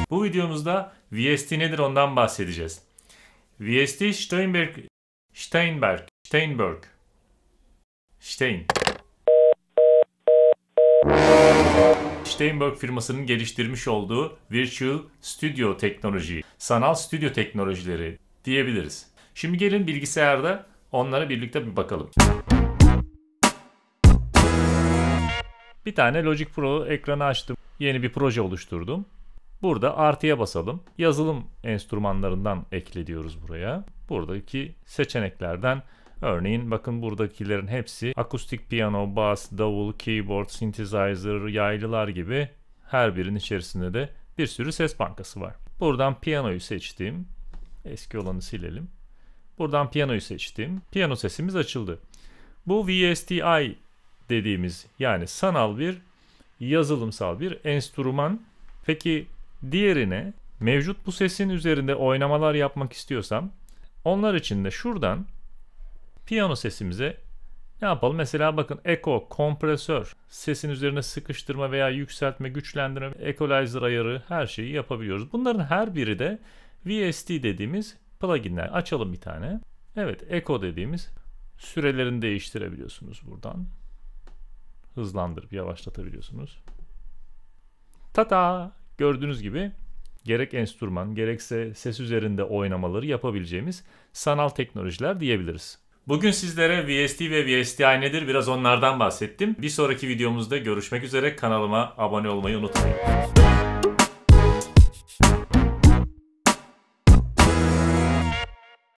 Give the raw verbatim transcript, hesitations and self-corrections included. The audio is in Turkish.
Bu videomuzda V S T nedir ondan bahsedeceğiz. V S T Steinberg Steinberg Steinberg Stein Steinberg firmasının geliştirmiş olduğu Virtual Studio teknoloji, sanal stüdyo teknolojileri diyebiliriz. Şimdi gelin bilgisayarda onlara birlikte bir bakalım. Bir tane Logic Pro ekranı açtım. Yeni bir proje oluşturdum. Burada artıya basalım. Yazılım enstrümanlarından ekle diyoruz buraya. Buradaki seçeneklerden örneğin bakın buradakilerin hepsi akustik piyano, bas, davul, keyboard, synthesizer, yaylılar gibi her birinin içerisinde de bir sürü ses bankası var. Buradan piyanoyu seçtim. Eski olanı silelim. Buradan piyanoyu seçtim. Piyano sesimiz açıldı. Bu V S T I dediğimiz yani sanal bir yazılımsal bir enstrüman. Peki diğerine mevcut bu sesin üzerinde oynamalar yapmak istiyorsam onlar için de şuradan piyano sesimize ne yapalım? Mesela bakın echo, kompresör, sesin üzerine sıkıştırma veya yükseltme, güçlendirme, equalizer ayarı her şeyi yapabiliyoruz. Bunların her biri de V S T dediğimiz pluginler. Açalım bir tane. Evet, echo dediğimiz sürelerini değiştirebiliyorsunuz buradan. Hızlandırıp yavaşlatabiliyorsunuz. Tata! Gördüğünüz gibi gerek enstrüman gerekse ses üzerinde oynamaları yapabileceğimiz sanal teknolojiler diyebiliriz. Bugün sizlere V S T ve V S T I nedir biraz onlardan bahsettim. Bir sonraki videomuzda görüşmek üzere. Kanalıma abone olmayı unutmayın.